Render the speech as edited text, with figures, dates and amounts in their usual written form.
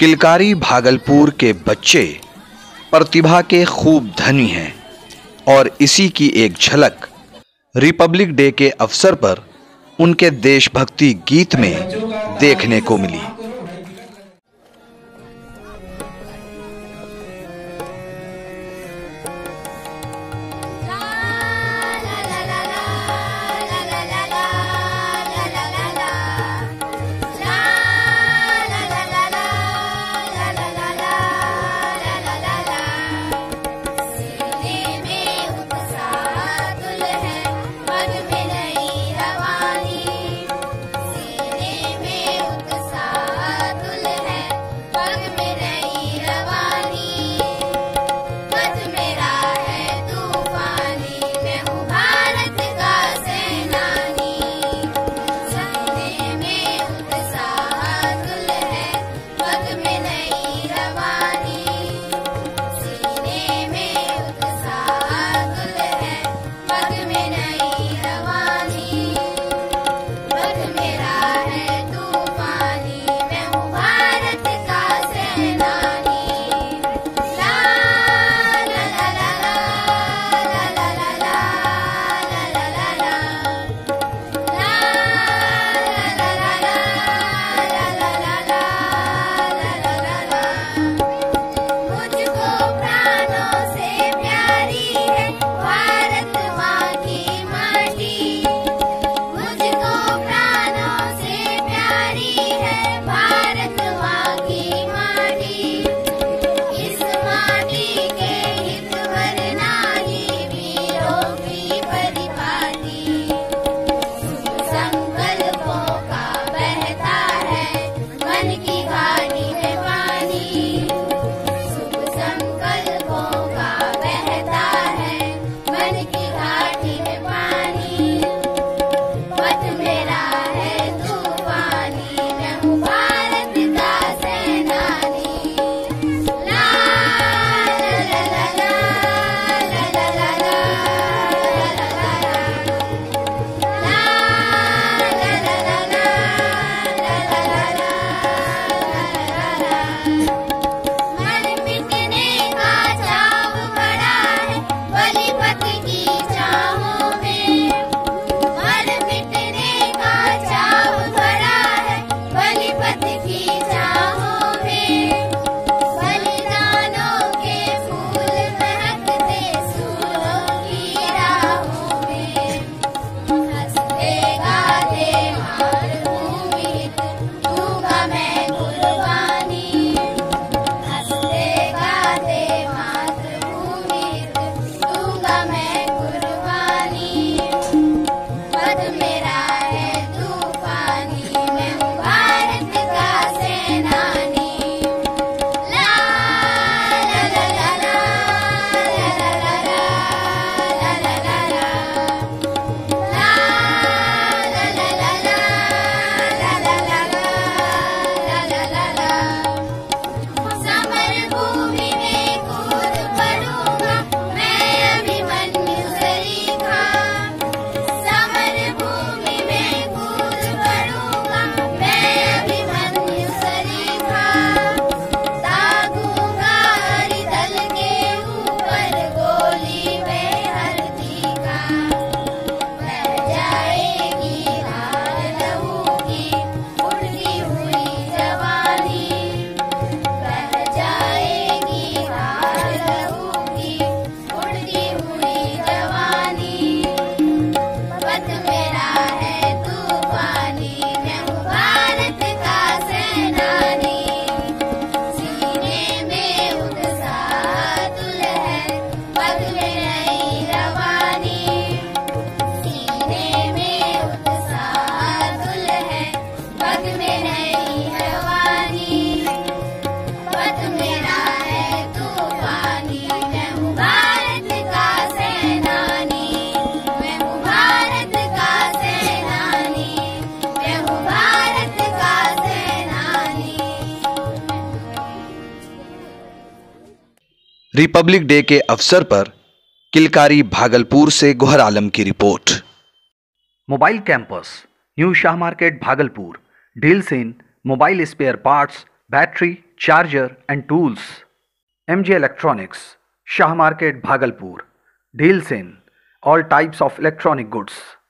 किलकारी भागलपुर के बच्चे प्रतिभा के खूब धनी हैं और इसी की एक झलक रिपब्लिक डे के अवसर पर उनके देशभक्ति गीत में देखने को मिली। रिपब्लिक डे के अवसर पर किलकारी भागलपुर से गोहर आलम की report. Mobile campus, new Shah market Bhagalpur, deals in mobile spare parts, battery, charger and tools. MG Electronics, Shah Market, Bhagalpur, deals in all types of electronic goods.